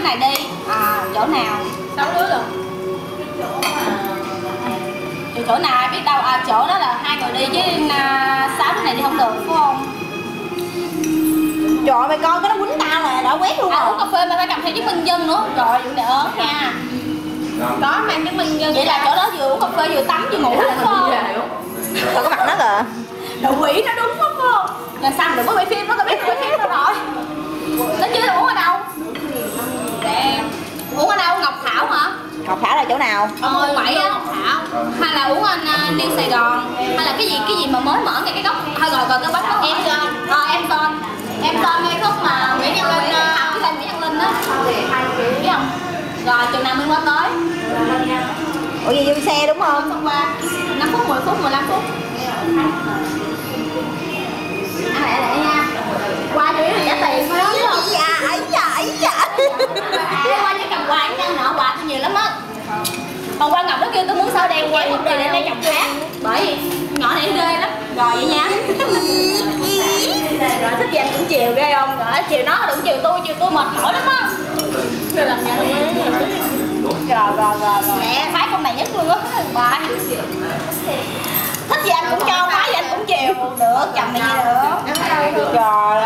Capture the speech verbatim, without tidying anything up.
này đi. À, chỗ nào? Sáu đứa rồi. Chỗ, chỗ nào ai biết đâu. À, chỗ đó là hai người đi chứ à, sáu đứa này đi không được phải không? Trời mày coi cái nó quýnh tao là đã quét luôn. À, rồi. uống cà phê mà phải cầm theo chứng minh nhân nữa. Trời vụ này ớn nha. Có mang chứng minh nhân. Vậy là chỗ đó vừa uống cà phê vừa tắm vừa ngủ đúng không? Coi cái mặt nó kìa. Đồ quỷ nó đúng không không? Lần sau đừng có quay phim nó, tao biết quay phim đâu rồi. Nó chưa uống ở đâu? Để em uống ở đâu? Ngọc Thảo hả? Ngọc Thảo là chỗ nào? Ờ, quậy á, Ngọc Thảo. Hay là uống anh uh, đi Sài Gòn, hay là cái gì cái gì mà mới mở ngay cái góc. Thôi rồi rồi cái bánh đó em son. Ờ em son. Em son ngay khúc mà Nguyễn Nhân Linh học với Nguyễn Nhân Linh đó. Biết không? Rồi chừng nào mình qua tới. Ủa gì vô xe đúng không? Xong qua năm phút, mười phút, mười lăm phút. Ăn lẹ lẹ nha. Qua chủ yếu là trả tiền thôi đó. Ấy da, ấy da, ấy da. Qua chỉ cầm quà cho nọ quà nhiều lắm á. Còn qua Ngọc nó kêu tôi muốn sao đen quay một đời để lấy chồng khác. Bởi vì nhỏ này ghê lắm. Rồi vậy nha. Rồi thích gì anh cũng chiều ghê không? Rồi chiều nó đừng chiều tôi, chiều tôi mệt mỏi lắm á. Rồi làm nhà Rồi rồi rồi rồi. Mẹ phái con này nhất luôn á. Bye. Thích gì anh cũng cho, phái gì anh cũng chiều. Được, chồng mày gì được. Trời